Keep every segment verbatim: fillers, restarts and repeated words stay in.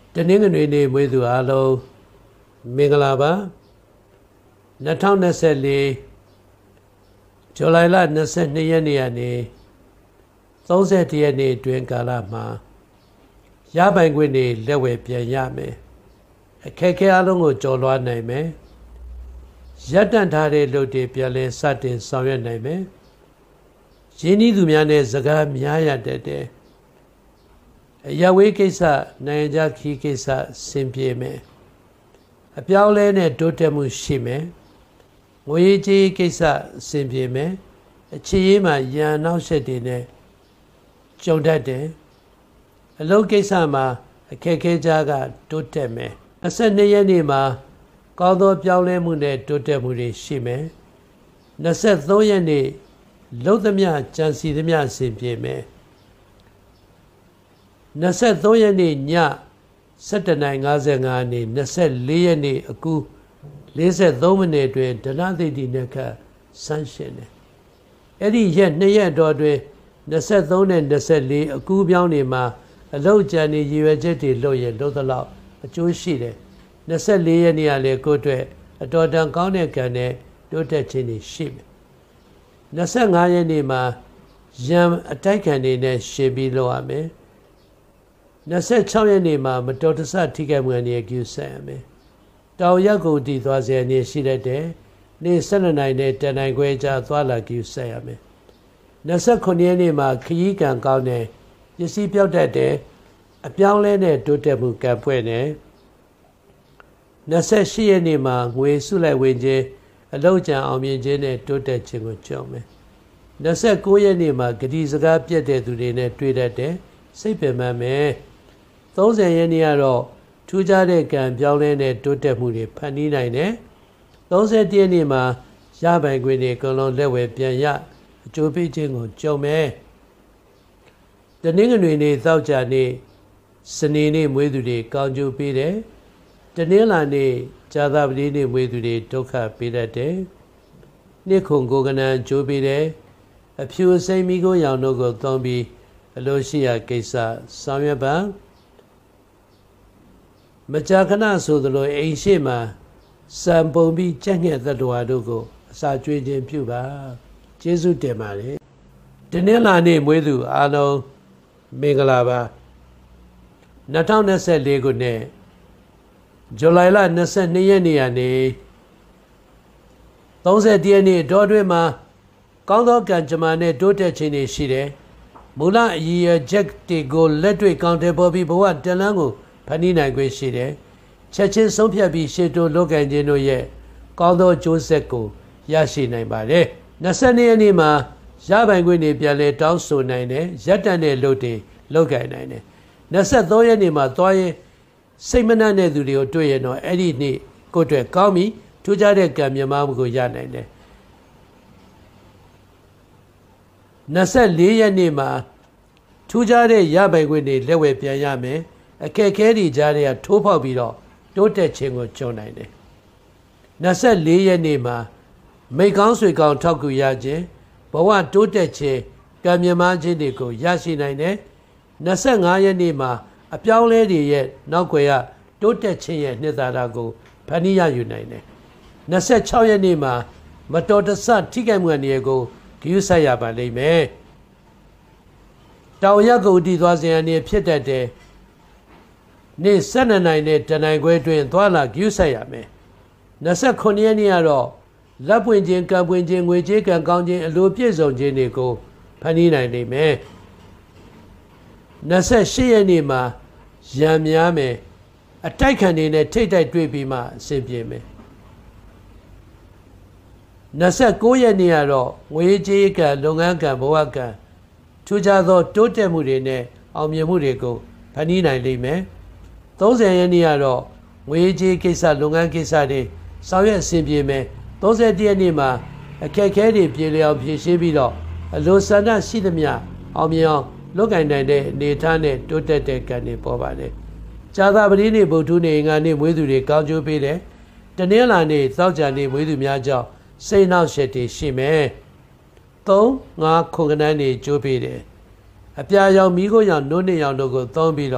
တနင်္ဂနွေနေ့မွေးသူအားလုံးမင်္ဂလာပါ၂၀၂၄ဇူလိုင်လ၂၂ရက်နေ့ကနေ၃၁ရက်နေ့အတွင်းကာလမှာရပိုင်ခွင့်တွေလက်ဝယ်ပြန်ရမယ်အခက်အခဲအလုံးကိုကျော်လွှားနိုင်မယ်ရပ်တန့်ထားတဲ့လုပ်တွေပြန်လဲစတင်ဆောင်ရွက်နိုင်မယ်ရင်းနှီးသူများနဲ့စကားများရတတ်တယ်အရဝေးကိစ္စနိုင်ငံခြားခီးကိစ္စဆင်ပြေမယ်အပြောင်းလဲနဲ့တိုးတက်မှုရှိမယ်ငွေကြေးကိစ္စဆင်ပြေမယ်အခြေရေးမှာရန်နောက်ဆက်တွေနဲ့ကြုံတတ်တယ်အလုပ်ကိစ္စမှာအခက်အခဲကြားကတိုးတက်မယ်၂၂ရက်နေ့မှာကောင်းသောပြောင်းလဲမှုနဲ့တိုးတက်မှုတွေရှိမယ်၂၃ရက်နေ့လုံးသမျှကြံစီသမျှဆင်ပြေမယ်၂၃ရက်နေ့ည၁၇နာရီ၅၅နေ့၂၄ရက်နေ့အကူ၄၃မိနစ်အတွင်းဒလသိတိနခဆန်းရှင်တယ်အဲ့ဒီရက်နှစ်ရက်တော်အတွင်း၂၃နဲ့၂၄အကူပြောင်းနေမှာအလုတ်ကြံနေရည်ရွယ်ချက်တွေလုပ်ရလို့သလောက်အကျိုးရှိတယ်၂၄ရက်နေ့ကလည်းကိုယ့်အတွက်အတော်တန်ကောင်းတဲ့ကံနဲ့တိုးတက်ခြင်းတွေရှိမယ်၂၅ရက်နေ့မှာရံအတိုက်ခံတွေနဲ့ရှင်းပြီးလုပ်ရမယ်၂၆ရက်နေ့မှာမတော်တဆထိခိုက်မှုအနေနဲ့ကျူဆက်ရမယ်တောင်ရက်ကိုတည်သွားစေအနေရှိတတ်တယ်နေ့၁၂နိုင်နဲ့တန်နိုင်ခွဲကြားသွားလာကျူဆက်ရမယ်၂၉ရက်နေ့မှာခရီးကံကောင်းတယ်ပစ္စည်းပြောက်တတ်တယ်အပြောင်းလဲနဲ့တိုးတက်မှုကံဖွဲ့တယ်၂၈ရက်နေ့မှာငွေစုလိုက်ဝင်ခြင်းအလောက်ကြံအောင်မြင်ခြင်းနဲ့တိုးတက်ခြင်းကိုကြုံမယ်၂၉ရက်နေ့မှာဂတိစကားပြတ်တဲ့သူတွေနဲ့တွေ့တတ်တယ်စိတ်ပင်ပန်းမယ်၃၀ရက်နေ့ကတော့ထူးခြားတဲ့ကံပြောင်းလဲတဲ့တိုးတက်မှုတွေဖန်တီးနိုင်တယ်၃၁ရက်နေ့မှာရပိုင်ခွင့်တွေအကုန်လုံးလက်ဝယ်ပြန်ရအကျိုးပေးခြင်းကိုကြုံမယ်တနင်္ဂနွေနေ့သောကြာနေ့စနေနေ့မွေးသူတွေကောင်းကျိုးပေးတယ်တနင်္လာနေ့ဇာသပတေးနေ့မွေးသူတွေဒုက္ခပေးတတ်တယ်နှစ်ခုကိုကနန်ကျိုးပေးတယ်အဖြူစိမ့်မိကိုရောင်တို့ကိုသုံးပြီးအလိုရှိရာကိစ္စဆောင်ရွက်ပါမကြာခဏဆိုသလိုအိမ်ရှိမှစံပုံပြီးကြက်ငှက်သတ္တဝါတို့ကိုအစာကျွေးခြင်းပြုပါကျေးဇူးတင်ပါတယ်တနင်္လာနေ့မွေးသူအားလုံးမင်္ဂလာပါ၂၀၂၄ခုနှစ်ဇူလိုင်လ၂၂ရက်နေ့ကနေ၃၁ရက်နေ့တောတွင်မှာကောင်းသောကံကြမ္မာနဲ့တိုးတက်ခြင်းတွေရှိတယ်မူလအရည်အချက်တွေကိုလက်တွေ့ကောင်းတဲ့ပေါ်ပြီးဘဝတလန်းကိုဖန်တီးနိုင်ခွင့်ရှိတယ်ချက်ချင်းဆုံးဖြတ်ပြီးရှေ့တိုးလုပ်ကံခြင်းတို့ရဲ့ကောင်းသောကျိုးဆက်ကိုရရှိနိုင်ပါတယ်၂၂ရက်နေ့မှာရပိုင်ခွင့်တွေပြန်လဲတောင်းဆိုနိုင်တယ်ရပ်တန့်တဲ့လုပ်တွေလုပ်ကံနိုင်တယ်၂၃ရက်နေ့မှာသွားရင်စိတ်မနှံ့တဲ့သူတွေကိုတွေ့ရင်တော့အဲ့ဒီနေ့ကိုယ့်အတွက်ကောင်းပြီထူးခြားတဲ့ကံမြတ်မှုကိုရနိုင်တယ်၂၄ရက်နေ့မှာထူးခြားတဲ့ရပိုင်ခွင့်တွေလက်ဝယ်ပြန်ရမယ်အခက်အခဲတွေကြားထဲကထိုးဖောက်ပြီးတော့တိုးတက်ခြင်းကိုကြုံနိုင်တယ်၂၄ရက်နေ့မှာမိတ်ကောင်းဆွေကောင်းထောက်ကူရခြင်းဘဝတိုးတက်ခြင်းကံမြတ်ခြင်းတွေကိုရရှိနိုင်တယ်၂၅ရက်နေ့မှာအပြောင်းလဲတွေရဲ့နောက်ွယ်ရတိုးတက်ခြင်းရဲ့နှစ်သာရကိုဖန်တီးရယူနိုင်တယ်၂၆ရက်နေ့မှာမတော်တဆထိခိုက်မှုအနေကိုဂရုစိုက်ရပါလိမ့်မယ်တောင်ရက်ကိုတည်သွားစဉ်အနေဖြစ်တတ်တယ်နေ့၁၂နိုင်နဲ့တနိုင်ခွဲတွင်သွားလာဂရုစိုက်ရမယ်၂၉ရက်နေ့ကတော့လက်ပွင့်ခြင်းကံပွင့်ခြင်းငွေကြေးကံကောင်းခြင်းအလိုပြည့်စုံခြင်းတွေကိုဖန်တီးနိုင်လိမ့်မယ်၂၈ရက်နေ့မှာရံများမယ်အတိုက်ခံတွေနဲ့ထိတ်တိုက်တွေ့ပြီးမှအဆင်ပြေမယ်၂၉ရက်နေ့ကတော့ငွေကြေးကံလုပ်ငန်းကံဘဝကံထူးခြားသောတိုးတက်မှုတွေနဲ့အောင်မြင်မှုတွေကိုဖန်တီးနိုင်လိမ့်မယ်၃၀ရက်နေ့ကတော့ငွေကြေးကိစ္စလုပ်ငန်းကိစ္စတွေဆောင်ရွက်အဆင်ပြေမယ်၃၁ရက်နေ့မှာအခက်အခဲတွေပြေလည်အောင်ဖြေရှင်းပြီးတော့အလိုဆန္ဒရှိသမျှအောင်မြင်အောင်လုပ်ကိုင်နိုင်တဲ့အနေအထားနဲ့တိုးတက်တဲ့ကံတွေပေါ်ပါတယ်။ဇာသပတေးနေ့ဗုဒ္ဓနေ့အင်္ဂါနေ့မွေးသူတွေကောင်းကျိုးပေးတယ်။တနင်္လာနေ့သောကြာနေ့မွေးသူများကြောင့်စိတ်နှောက်ယှက်တွေရှိမယ်။၃ ၅ခုကနန်းနေကျိုးပေးတယ်။အပြာရောင်မိခိုးရောင်နို့နှစ်ရောင်တို့ကိုသုံးပြီးတော့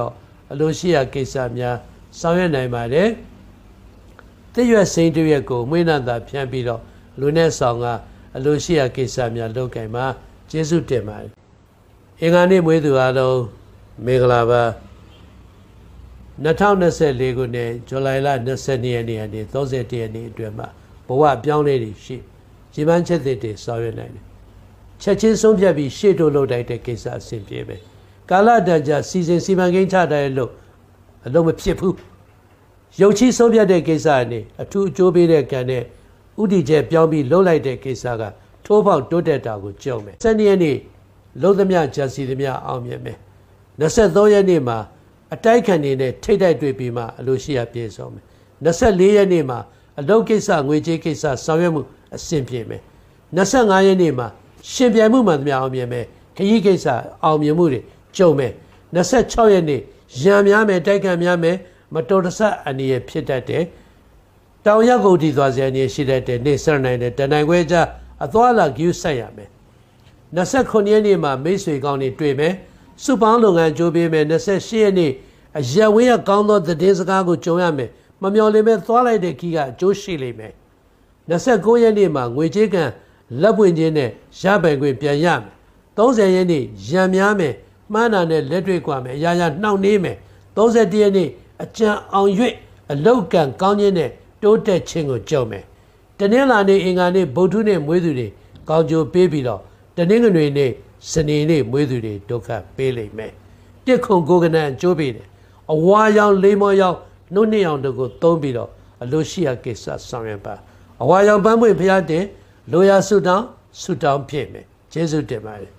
အလိုရှိရာကိစ္စများဆောင်ရွက်နိုင်ပါတယ်တည့်ရွက်စိန်တရွက်ကိုမွေးနာသာဖြန့်ပြီးတော့လူနဲ့ဆောင်ကအလိုရှိရာကိစ္စများလုပ်ကင်မှာကျေးဇူးတင်ပါတယ်အင်္ဂါနေ့မွေးသူအားလုံးမင်္ဂလာပါနှစ်ထောင်နှစ်ဆယ်လေးခုနှစ်ဇူလိုင်လ၂၂ရက်နေ့ကနေ၃၁ရက်နေ့အတွင်းမှာဘဝအပြောင်းလဲတွေရှိရည်မှန်းချက်တွေဆောင်ရွက်နိုင်တယ်ချက်ချင်းဆုံးဖြတ်ပြီးရှေ့တိုးလုပ်လိုက်တဲ့ကိစ္စအဆင်ပြေပဲကာလတန်ကြာစီစဉ်စီမံကိန်းချတဲ့လို့အလုံးမဖြစ်ဘူးရုပ်ချဆုံးဖြတ်တဲ့ကိစ္စကနေအထူးအကျိုးပေးတဲ့ကံနဲ့ဥတီကျပြောင်းပြီးလှုပ်လိုက်တဲ့ကိစ္စကထိုးပေါက်တိုးတက်တာကိုကြုံမယ်စနေရက်နေ့လုံးသမျှဂျာစီသမျှအောင်မြင်မယ်၂၃ရက်နေ့မှာအတိုက်ခံနေနဲ့ထိတ်တိုက်တွေ့ပြီးမှအလိုရှိရပြေဆုံးမယ်၂၄ရက်နေ့မှာအလုပ်ကိစ္စငွေကြေးကိစ္စဆောင်ရွက်မှုအဆင်ပြေမယ်၂၅ရက်နေ့မှာရှင်ပြိုင်မှုမှန်သမျှအောင်မြင်မယ်ခရီးကိစ္စအောင်မြင်မှုတွေကြုံမယ်၂၆ရက်နေ့ရံများမယ်တိုက်ခံများမယ်မတော်တဆအနေရဖြစ်တတ်တယ်တောင်ရောက်ကုန်တည်သွားစေအနေရှိတတ်တယ်နေစရနိုင်တယ်တန်နိုင်ခွဲကြအသွားလာကျူးဆက်ရမယ်၂၉ရက်နေ့မှာမိတ်ဆွေကောင်းတွေတွေ့မယ်စုပေါင်းလုပ်ငန်းကြိုးပေးမယ်၂၈ရက်နေ့အရက်ဝေးရကောင်းသောသတင်းစကားကိုကြုံရမယ်မမျှော်လင့်ပဲသွားလိုက်တဲ့ခီးကအကျိုးရှိလိမ့်မယ်၂၉ရက်နေ့မှာငွေကြေးကံလက်ပွင့်ခြင်းနဲ့ရပိုင်ခွင့်ပြန်ရမယ်၃၀ရက်နေ့ရံများမယ်မှန်းတာနဲ့လက်တွေ့ကွာမယ်အရာရာနှောင့်နှေးမယ်၃၁ရက်နေ့အကြံအောင်၍အလောက်ကံကောင်းခြင်းနဲ့တိုးတက်ခြင်းကိုကြုံမယ်တနင်္လာနေ့အင်္ဂါနေ့ဗုဒ္ဓနေ့မွေးသူတွေကောင်းကျိုးပေးပြီးတော့တနင်္ဂနွေနေ့စနေနေ့မွေးသူတွေဒုက္ခပေးလိမ့်မယ်တစ်ခုကိုကနန်ကျိုးပေးတယ်အဝါရောင်လေးမောရောင်နှုတ်နှစ်ရောင်တို့ကိုသုံးပြီးတော့အလိုရှိရာကိစ္စဆောင်ရွက်ပါအဝါရောင်ပန်းပွင့်ဖျားတဲ့လိုရာဆုတောင်းဆုတောင်းဖြစ်မယ်ကျေးဇူးတင်ပါတယ်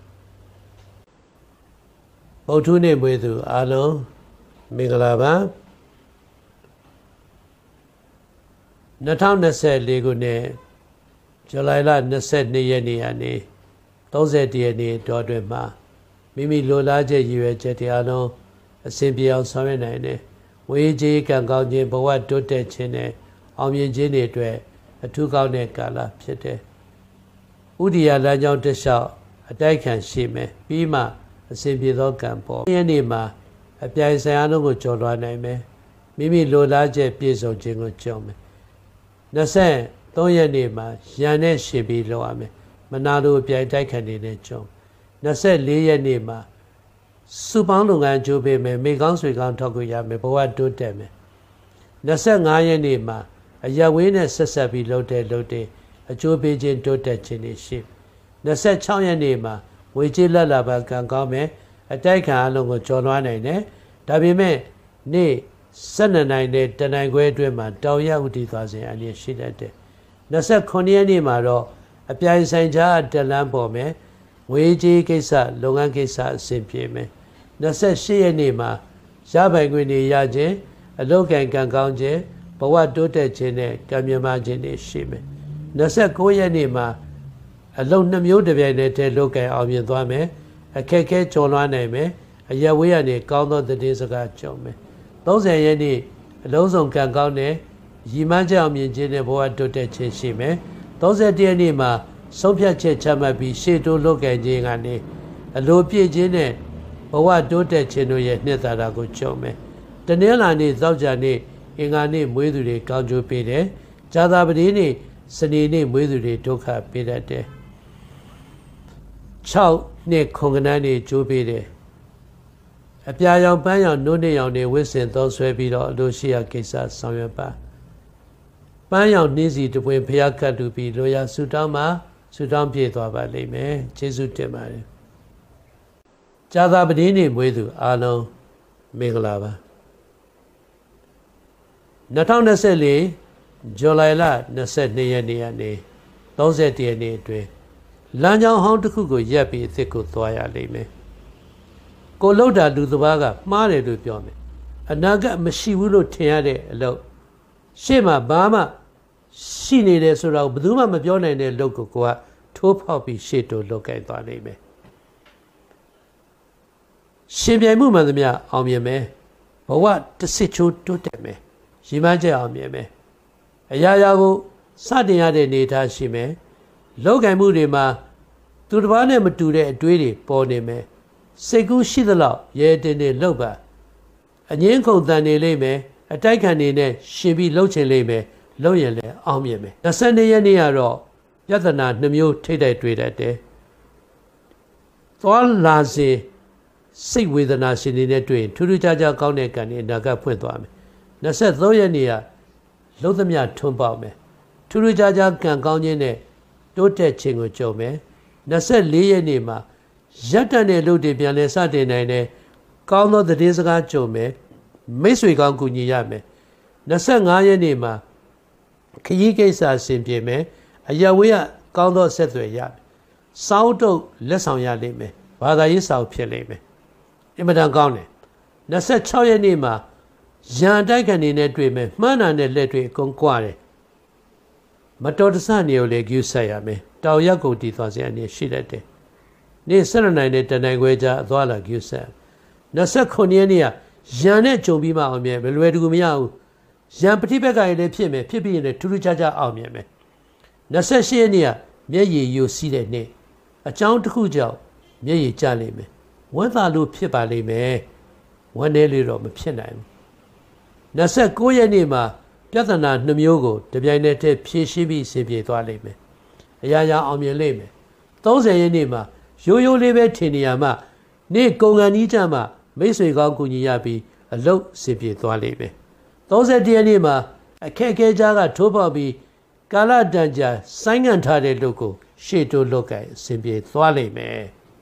ဗုဒ္ဓနေ့မွေးသူအားလုံးမင်္ဂလာပါ၂၀၂၄ခုနှစ်ဇူလိုင်လ၂၂ရက်နေ့ကနေ၃၁ရက်နေ့တော်တွင်မှာမိမိလိုလားချက်ရည်ရွယ်ချက်တွေအားလုံးအစဉ်ပြေအောင်ဆောင်ရွက်နိုင်တယ်ဝေးကြီးကံကောင်းခြင်းဘဝတိုးတက်ခြင်းနဲ့အောင်မြင်ခြင်းတွေအတွက်အထူးကောင်းတဲ့ကာလဖြစ်တယ်ဥဒိယလမ်းကြောင်းတစ်လျှောက်အတိုက်ခံရှိမယ်ပြီးမှအစဉ်ပြေသောကံပေါ်ယနေ့မှာအပြိုင်ဆိုင်အားလုံးကိုကျော်လွှားနိုင်မယ်မိမိလိုလားချက်ပြည့်စုံခြင်းကိုကြုံမယ်၂၃ရက်နေ့မှာရန်နဲ့ရှင်ပြီးလောက်ရမယ်မနာလိုအပြိုင်တိုက်ခံနေတဲ့ကြုံ၂၄ရက်နေ့မှာစုပေါင်းလုပ်ငန်းကြိုးပေးမယ်မိကောင်းဆွေကောင်းထောက်ခွေရမယ်ဘဝတိုးတက်မယ်၂၅ရက်နေ့မှာအရဝေးနဲ့ဆက်ဆက်ပြီးလှုပ်တဲ့လှုပ်တဲ့အကျိုးပေးခြင်းတိုးတက်ခြင်းတွေရှိ၂၆ရက်နေ့မှာဝေကြေးလက်လာပါကံကောင်းမယ်အတိုက်ခံအလုံးကိုကျော်လွှားနိုင်တယ်ဒါပေမဲ့နေ့၁၂နိုင်တဲ့တနိုင်ခွဲအတွင်းမှာတောင်ရဥတီသွားစဉ်အနေရှိတတ်တယ်၂၉ရက်နေ့မှာတော့အပြိုင်ဆိုင်ကြားတလန်းပေါ်မယ်ငွေကြေးကိစ္စလုပ်ငန်းကိစ္စအဆင်ပြေမယ်၂၈ရက်နေ့မှာရပိုင်ခွင့်တွေရခြင်းအလုပ်ကံကံကောင်းခြင်းဘဝတိုးတက်ခြင်းနဲ့ကံမြမခြင်းတွေရှိမယ်၂၉ရက်နေ့မှာအလုံးနှမျိုးတစ်ပြိုင်တည်းတည်းလုပ်ကံအောင်မြင်သွားမယ်အခက်ခဲကျော်လွှားနိုင်မယ်အရဝေးရနေကောင်းသောသတင်းစကားကြုံမယ်၃၀ရက်နေ့အလုံးစုံကံကောင်းတဲ့ရည်မှန်းချက်အောင်မြင်ခြင်းနဲ့ဘဝတိုးတက်ခြင်းရှိမယ်၃၁ရက်နေ့မှာဆုံးဖြတ်ချက်ချမှတ်ပြီးရှေ့တိုးလုပ်ကံခြင်းကနေအလိုပြည့်ခြင်းနဲ့ဘဝတိုးတက်ခြင်းတို့ရဲ့နှစ်သာရကိုကြုံမယ်တနင်္လာနေ့သောကြာနေ့အင်္ဂါနေ့မွေးသူတွေကောင်းကျိုးပေးတယ်ဇာတာပတိနေ့စနေနေ့မွေးသူတွေဒုက္ခပေးတတ်တယ်၆နှစ်ခုံကနန်းတွေကျိုးပေးတယ်အပြာရောင်ပန်းရောင်နှုတ်နှစ်ရောင်တွေဝစ်စင်သုံးဆွဲပြီးတော့အလိုရှိရာကိစ္စဆောင်ရွက်ပါပန်းရောင်နှင်းစီတပွင့်ဖျားကတ်တူပြီးလိုရာဆူတောင်းမှာဆူတောင်းပြည့်သွားပါလိမ့်မယ်ကျေးဇူးတင်ပါတယ်ဇာတာပတိနေ့မွေးသူအားလုံးမင်္ဂလာပါ၂၀၂၄ဇူလိုင်လ၂၂ရက်နေ့ကနေ၃၁ရက်နေ့အတွင်းလမ်းကြောင်းဟောင်းတစ်ခုကိုရက်ပြီးအစ်စ်ကိုသွားရလိမ့်မယ်ကိုလှုပ်တာလူတစ်ပါးကမှားတယ်လို့ပြောမယ်အနာဂတ်မရှိဘူးလို့ထင်ရတဲ့အလုပ်ရှေ့မှာဘာမှရှိနေတယ်ဆိုတော့ဘယ်သူမှမပြောနိုင်တဲ့လုပ်ကိုကိုကထိုးဖောက်ပြီးရှေ့တိုးလုပ်ကိုင်သွားနိုင်မယ်ရှင်ပြိုင်မှုမှန်သမျှအောင်မြင်မယ်ဘဝတစ်စစ်ချိုးတိုးတက်မယ်ရည်မှန်းချက်အောင်မြင်မယ်အရာရာကိုစတင်ရတဲ့နေထားရှိမယ်လုပ်ကိုင်မှုတွေမှာသူတစ်ပါးနဲ့မတူတဲ့အတွေးတွေပေါ်နေမယ်စိတ်ကူးရှိသလောက်ရဲတင်နေလှုပ်ပါအငင်းခုန်တန်နေလိမ့်မယ်အတိုက်ခံနေနဲ့ရှင်ပြီးလှုပ်ချင်လိမ့်မယ်လှုပ်ရင်လည်းအောင်မြင်မယ်၂၂ရက်နေ့ကတော့ပြဿနာနှမျိုးထိတိုက်တွေ့တတ်တယ်သွားလာစေစိတ်ဝေဒနာရှင်နေတဲ့တွေ့ရင်ထူးထူးခြားခြားကောင်းတဲ့ကံတွေအနာဂတ်ဖွင့်သွားမယ်၂၃ရက်နေ့ကလှုပ်သမျှထွန်းပေါက်မယ်ထူးထူးခြားခြားကံကောင်းခြင်းနဲ့တိုးတက်ခြင်းကိုကြုံမယ်၂၄ရက်နေ့မှာရက်တန်တဲ့လူတွေပြန်လဲစတင်နိုင်တယ်ကောင်းသောသတင်းစကားကြုံမယ်မိတ်ဆွေကောင်းကူညီရမယ်၂၅ရက်နေ့မှာခရီးကိစ္စအဆင်ပြေမယ်အရာဝေးကကောင်းသောဆက်သွယ်ရမယ်စောင်းတုပ်လက်ဆောင်ရလိမ့်မယ်ဘာသာရေးစာအုပ်ဖြစ်လိမ့်မယ်အင်မတန်ကောင်းတယ်၂၆ရက်နေ့မှာရန်တိုက်ခံနေနဲ့တွေ့မယ်မှန်းတာနဲ့လက်တွေ့အကုန်ကွာတယ်မတော်တဆနေကိုလည်းဂရုစိုက်ရမယ်တောင်ရက်ကိုတည်သွားစေအနေရှိတတ်တယ်နေ့၁၂နိုင်နဲ့တနိုင်ခွဲကြားအသွားလာဂရုစိုက်၂၉ရက်နေ့ကရန်နဲ့ကြုံပြီးမှအောင်မြင်မလွယ်တကူမရဘူးရန်ပဋိပက္ခတွေလည်းဖြစ်မယ်ဖြစ်ပြီးရင်လည်းထူးထူးခြားခြားအောင်မြင်မယ်၂၈ရက်နေ့ကမျက်ရည်ယိုစီးတဲ့နေ့အကြောင်းတစ်ခုကြောင့်မျက်ရည်ကျလိမ့်မယ်ဝမ်းသာလို့ဖြစ်ပါလိမ့်မယ်ဝမ်းနည်းလို့တော့မဖြစ်နိုင်ဘူး၂၉ရက်နေ့မှာပြဿနာနှမျိုးကိုတပြိုင်နက်တည်းဖြေရှင်းပြီးအဆင်ပြေသွားလိမ့်မယ်အရာရာအောင်မြင်လိမ့်မယ်၃၀ရက်နေ့မှာရိုးရိုးလေးပဲထင်နေရမှနေ့ကုန်ကန်ကြီးကြမှာမိတ်ဆွေကောင်းကူညီရပြီးအလုတ်အဆင်ပြေသွားလိမ့်မယ်၃၁ရက်နေ့မှာအခက်အခဲကြားကထိုးပေါက်ပြီးကာလတန်ကြာဆိုင်းငံ့ထားတဲ့လူကိုရှေ့တိုးလောက်ကင်အဆင်ပြေသွားလိမ့်မယ်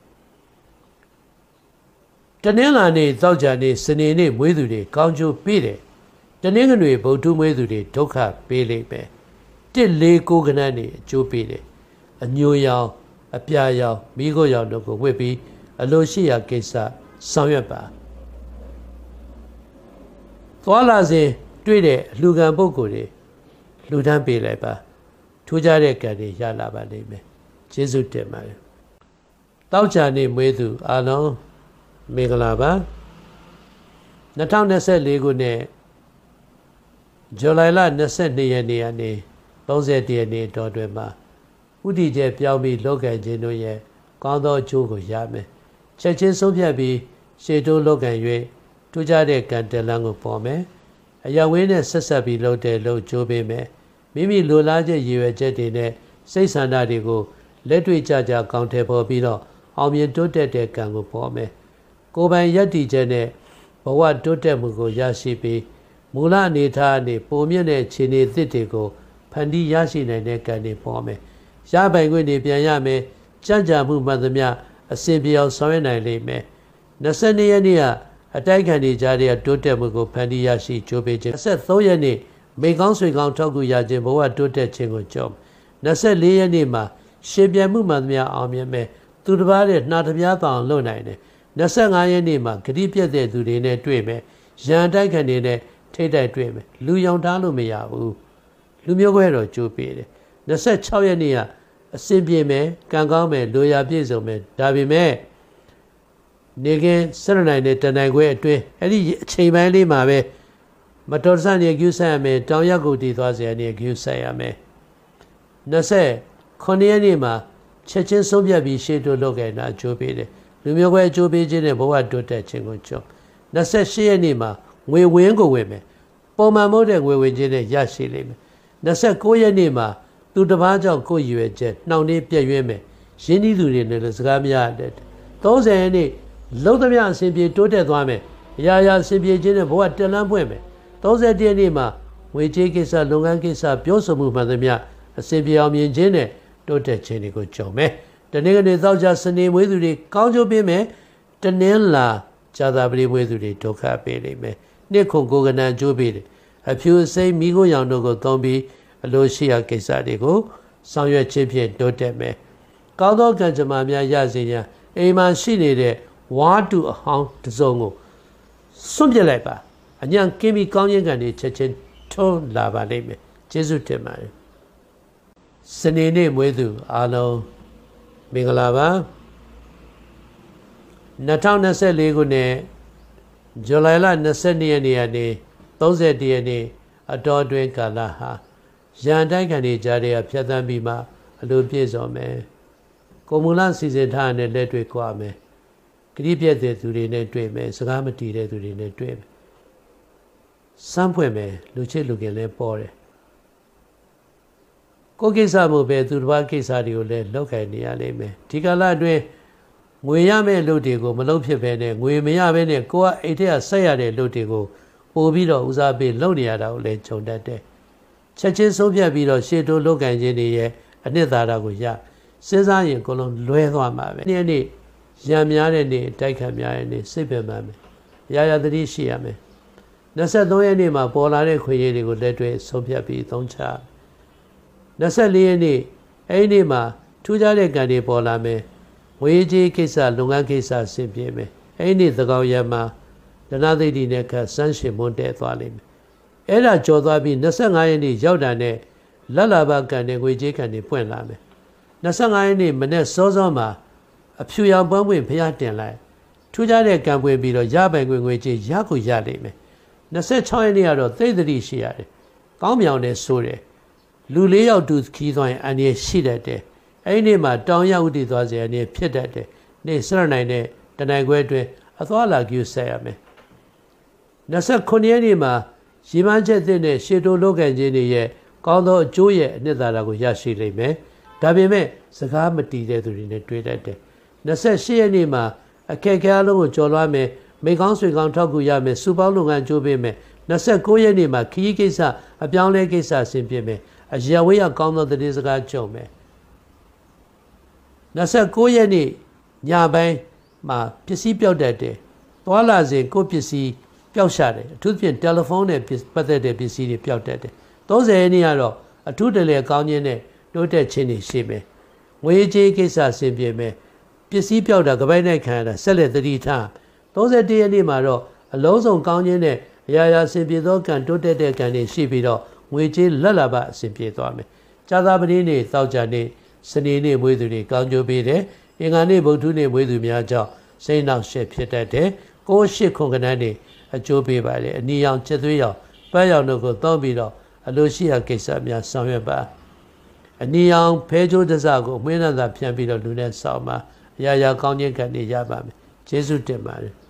တနင်္လာနေ့သောကြာနေ့စနေနေ့မွေးသူတွေကောင်းကျိုးပေးတယ်တနင်္ဂနွေဗုဒ္ဓမွေးသူတွေဒုက္ခပေးလိမ့်မယ်တစ်လေးကိုကနန်းနေအကျိုးပေးတယ်အညိုရောင်အပြာရောင်မိခိုးရောင်တို့ကိုဝတ်ပြီးအလိုရှိရာကိစ္စဆောင်ရွက်ပါသွားလာစဉ်တွေ့တဲ့အလှူခံပုဂ္ဂိုလ်တွေလှူဒန်းပေးလိုက်ပါထူးခြားတဲ့ကံတွေရလာပါလိမ့်မယ်ကျေးဇူးတင်ပါတယ်တောက်ချာနေမွေးသူအားလုံးမင်္ဂလာပါ၂၀၂၄ခုနှစ်ဇူလိုင်လ၂၂ရက်နေ့ကနေ၃၁ရက်နေ့တော်တွင်မှာဥတီကျပြောင်းပြီးလောကံခြင်းတို့ရဲ့ကောင်းသောအကျိုးကိုရမယ်ချက်ချင်းဆုံးဖြတ်ပြီးရှေ့တိုးလောကံ၍ထူးခြားတဲ့ကံတလန်းကိုပေါ်မယ်အရာဝင်းနဲ့ဆက်ဆက်ပြီးလုပ်တဲ့လုပ်ကြိုးပေးမယ်မိမိလိုလားချက်ရည်ရွယ်ချက်တွေနဲ့စိတ်ဆန္ဒတွေကိုလက်တွေ့ကြကြကောင်းထည့်ပေါ်ပြီးတော့အောင်မြင်တိုးတက်တဲ့ကံကိုပေါ်မယ်ကိုယ်ပိုင်ယက်တီချက်နဲ့ဘဝတိုးတက်မှုကိုရရှိပြီးမူလအနေထားအနေပုံမြင့်တဲ့ခြေနေသစ်တွေကိုဖန်တီးရရှိနိုင်တဲ့ကံတွေပေါ်မယ်ရပိုင်ခွင့်တွေပြန်ရမယ်ကြံ့ကြာမှုမှန်သမျှအစဉ်ပြေအောင်ဆောင်ရွက်နိုင်လိမ့်မယ်၂၂ရက်နေ့ကအတိုက်ခံတွေကြားတဲ့တိုးတက်မှုကိုဖန်တီးရရှိကြိုးပေးခြင်း၂၃ရက်နေ့မိကောင်းဆွေကောင်းထောက်ကူရခြင်းဘဝတိုးတက်ခြင်းကိုကြုံ၂၄ရက်နေ့မှာရှင်ပြန်မှုမှန်သမျှအောင်မြင်မယ်သူတစ်ပါးတဲ့နှာတစ်ပြားတောင်လွတ်နိုင်တယ်၂၅ရက်နေ့မှာဂတိပြတ်တဲ့သူတွေနဲ့တွေ့မယ်ရန်တိုက်ခံတွေနဲ့ထိတိုက်တွေ့မယ်လူယောင်ထားလို့မရဘူးလူမျိုးခွဲတော့ကြိုးပေးတယ်၂၆ရက်နေ့ကအစင်ပြေမယ်ကံကောင်းမယ်လိုရာပြည့်စုံမယ်ဒါပေမဲ့နေကင်း၁၂နိုင်နဲ့တနိုင်ခွဲအတွင်းအဲ့ဒီအချိန်ပိုင်းလေးမှာပဲမတော်တဆနေကျူးဆိုင်ရမယ်တောင်ရက်ကိုတည်သွားစေရနေကျူးဆိုင်ရမယ်၂၉ရက်နေ့မှာချက်ချင်းဆုံးဖြတ်ပြီးရှေ့တိုးလုပ်ခဲ့တာအကျိုးပေးတယ်လူမျိုးခွဲအကျိုးပေးခြင်းနဲ့ဘဝတိုးတက်ခြင်းကိုကြုံ၂၈ရက်နေ့မှာငွေဝင်းကိုဝင်မယ်ပုံမှန်မဟုတ်တဲ့ငွေဝင်ခြင်းနဲ့ရရှိလိမ့်မယ်၂၉ရက်နေ့မှာသူတစ်ပါးကြောင့်ကိုယ်ရည်ရွယ်ချက်နှောင့်နှေးပြည့်ရွေးမယ်ရင်းနှီးသူတွေနဲ့လည်းစကားများတယ်၃၀ရက်နေ့လုံးသမျှအစဉ်ပြေတိုးတက်သွားမယ်အရာရာအစဉ်ပြေခြင်းနဲ့ဘဝတက်လန်းပွင့်မယ်၃၁ရက်နေ့မှာငွေကြေးကိစ္စလုပ်ငန်းကိစ္စပြောဆိုမှုမှန်သမျှအစဉ်ပြေအောင်မြင်ခြင်းနဲ့တိုးတက်ခြင်းတွေကိုကြုံမယ်တနင်္ဂနွေသောကြာစနေမွေးသူတွေကောင်းကျိုးပေးမယ်တနင်္လာဇာတာပတိမွေးသူတွေဒုက္ခပေးလိမ့်မယ်နှစ်ခုကိုကနန်ကျိုးပေးတယ်အဖြူအစိမ်းမိခိုးရောင်တို့ကိုသုံးပြီးအလိုရှိရာကိစ္စတွေကိုဆောင်ရွက်ခြင်းဖြင့်တိုးတက်မယ်ကောင်းသောကံကြမ္မာများရစေရန်အိမ်မှာရှိနေတဲ့ဝါတူအဟောင်းတစ်စုံကိုစွန့်ပစ်လိုက်ပါအညံကင်းပြီးကောင်းခြင်းကံတွေချက်ချင်းထုံးလာပါလိမ့်မယ်ကျေးဇူးတင်ပါတယ်စနေနေ့မွေးသူအားလုံးမင်္ဂလာပါ၂၀၂၄ခုနှစ်ဇူလိုင်လ၂၂ရက်နေ့ကနေ၃၁ရက်နေ့အတော်တွင်ကာလဟာရန်တိုက်ခံတွေကြားတဲ့ဖြတ်သန်းပြီးမှအလိုပြည့်စုံမယ်ကိုမူလစီစဉ်ထားတဲ့လက်တွေ့ကြွားမယ်ဂရိပြည့်တဲ့သူတွေနဲ့တွေ့မယ်စကားမတည်တဲ့သူတွေနဲ့တွေ့မယ်စမ်းဖွင့်မယ်လူချစ်လူခင်လည်းပေါ်တယ်ကိုယ်ကိစ္စမို့ပဲသူတစ်ပါးကိစ္စတွေကိုလည်းလောက်ခိုင်နေရလိမ့်မယ်ဒီကာလအတွင်းငွေရမယ့်လူတွေကိုမလုပ်ဖြစ်ပဲနဲ့ငွေမရဘဲနဲ့ကိုကအိတ်ထက်ဆက်ရတဲ့လူတွေကိုပို့ပြီးတော့ဦးစားပေးလုပ်နေရတာကိုလည်းခြုံတတ်တယ်ချက်ချင်းဆုံးဖြတ်ပြီးတော့ရှေ့တိုးလုပ်ကင်ခြင်းတွေရဲ့အနှစ်သာရကိုရစဉ်းစားရင်အကုန်လုံးလွဲသွားမှာပဲနေ့နေ့ရံများတဲ့နေ့တိုက်ခတ်များတဲ့နေ့စိတ်ပင်ပန်းမယ်ရာရာသတိရှိရမယ်၂၃ရက်နေ့မှာပေါ်လာတဲ့ခွင့်ရည်တွေကိုလက်တွေ့ဆုံးဖြတ်ပြီးသုံးချ၂၄ရက်နေ့အဲ့ဒီနေ့မှာထူးခြားတဲ့ကံတွေပေါ်လာမယ်ဝေးကြီးကိစ္စလုပ်ငန်းကိစ္စဆင်ပြေမယ်အဲ့ဒီနေ့သကောင်ရမှာဒနာသိတိနဲ့ခတ်စမ်းရှင်မွန်းတဲ့သွားလိမ့်မယ်အဲ့ဒါကြော်သွားပြီး၂၅ရက်နေ့ရောက်တာနဲ့လက်လာဘကံနဲ့ငွေကြီးကံတွေပွင့်လာမယ်၂၅ရက်နေ့မနေ့စောစောမှာအဖြူရောင်ပန်းပွင့်ဖျားတင်လိုက်ထူးခြားတဲ့ကံပွင့်ပြီးတော့ရပိုင်ငွေငွေကြီးရကိုရလိမ့်မယ်၂၆ရက်နေ့ကတော့သိသိရှိရတယ်ကောင်းမြောင်နဲ့ဆိုးတယ်လူလေးယောက်တူခီးသွားရင်အန္တရာယ်ရှိတတ်တယ်အဲ့ဒီနေ့မှာတောင်ရောက်ဥတည်သွားစေအနေဖြစ်တတ်တယ်နေ့စရနိုင်တဲ့တနိုင်ခွဲအတွင်းအသွားလာကျူဆက်ရမယ်၂၉ရက်နေ့မှာရီမန်းချက်တဲ့ရှေတိုလောကန်ချင်းတွေရဲ့ကောင်းသောအကျိုးရဲ့အနှစ်သာရကိုရရှိလိမ့်မယ်ဒါပေမဲ့စကားမတီးတဲ့သူတွေနဲ့တွေ့တတ်တယ်၂၈ရက်နေ့မှာအခက်အခဲအလုံးကိုကျော်လွှားမယ်မိကောင်းဆွေကောင်းထောက်ကူရမယ်စူပေါင်းလုပ်ငန်းကြိုးပေးမယ်၂၉ရက်နေ့မှာခရီးကိစ္စအပြောင်းလဲကိစ္စဆင်ပြေမယ်အရာဝေးရကောင်းသောသတင်းစကားကြုံမယ်၂၉ရက်နေ့ညပိုင်းမှာပစ္စည်းပြောက်တတ်တယ်သွားလာစဉ်ကိုပစ္စည်းပျောက်ရှာတယ်အထူးသဖြင့်တယ်လီဖုန်းနဲ့ပတ်သက်တဲ့ပစ္စည်းတွေပျောက်တတ်တယ်၃၀ရက်နေ့ကတော့အထူးတလဲကောင်းခြင်းနဲ့တိုးတက်ခြင်းတွေရှိမယ်ငွေကြေးကိစ္စဆင်ပြေမယ်ပစ္စည်းပျောက်တာကပိုင်းနိုင်ခံရတာဆက်လက်သတိထား၃၁ရက်နေ့မှာတော့အလုံးစုံကောင်းခြင်းနဲ့အရာရာဆင်ပြေသောကံတိုးတက်တဲ့ကံတွေရှိပြီးတော့ငွေကြေးလက်လာပအဆင်ပြေသွားမယ်ကြာသပတေးနေ့သောကြာနေ့စနေနေ့မွေးသူတွေကောင်းကျိုးပေးတယ်အင်္ဂါနေ့ဗုဒ္ဓနေ့မွေးသူများကြောင့်စိတ်နှောင့်ယှက်ဖြစ်တတ်တယ်ကိုးရှစ်ခုကဏ္ဍတွေအကျိုးပေးပါတယ်အနီရောင်ချက်သွေးရောင်ပန်းရောင်တို့ကိုသုံးပြီးတော့အလိုရှိရာကိစ္စများဆောင်ရွက်ပါအနီရောင်ဖဲချိုးတစကိုမွေးနှံသာဖြန့်ပြီးတော့လူနဲ့ဆောင်ပါအရာရာကောင်းခြင်းကံတွေရပါမယ်ကျေးဇူးတင်ပါတယ်